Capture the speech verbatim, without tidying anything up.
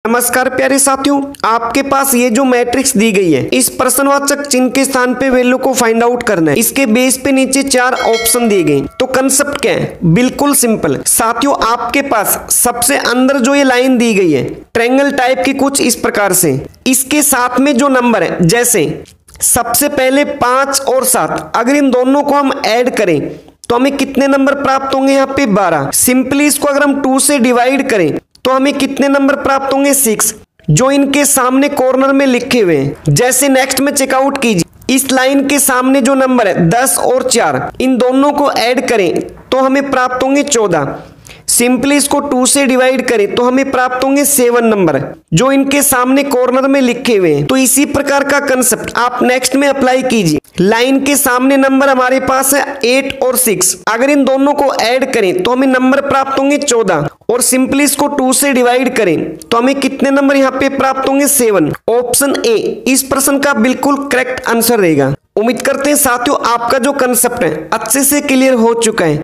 नमस्कार प्यारे साथियों, आपके पास ये जो मैट्रिक्स दी गई है, इस प्रश्नवाचक चिन्ह के स्थान पे वैल्यू को फाइंड आउट करना है। इसके बेस पे नीचे चार ऑप्शन दिए गए। तो कंसेप्ट क्या है? बिल्कुल सिंपल साथियों, आपके पास सबसे अंदर जो ये लाइन दी गई है ट्रायंगल टाइप की कुछ इस प्रकार से, इसके साथ में जो नंबर है, जैसे सबसे पहले पांच और सात, अगर इन दोनों को हम ऐड करें तो हमें कितने नंबर प्राप्त होंगे? यहाँ पे बारह। सिंपली इसको अगर हम टू से डिवाइड करें तो हमें कितने नंबर प्राप्त होंगे? सिक्स, जो इनके सामने कॉर्नर में लिखे हुए हैं। जैसे नेक्स्ट में चेकआउट कीजिए, इस लाइन के सामने जो नंबर है दस और चार, इन दोनों को ऐड करें तो हमें प्राप्त होंगे चौदह। सिंपली इसको टू से डिवाइड करें तो हमें प्राप्त होंगे सेवन नंबर, जो इनके सामने कॉर्नर में लिखे हुए हैं। तो इसी प्रकार का कंसेप्ट आप नेक्स्ट में अप्लाई कीजिए। लाइन के सामने नंबर हमारे पास है एट और सिक्स, अगर इन दोनों को ऐड करें तो हमें नंबर प्राप्त होंगे चौदह, और सिंपली इसको टू से डिवाइड करें तो हमें कितने नंबर यहाँ पे प्राप्त होंगे? सेवन। ऑप्शन ए इस प्रश्न का बिल्कुल करेक्ट आंसर रहेगा। उम्मीद करते हैं साथियों आपका जो कंसेप्ट है अच्छे से क्लियर हो चुका है।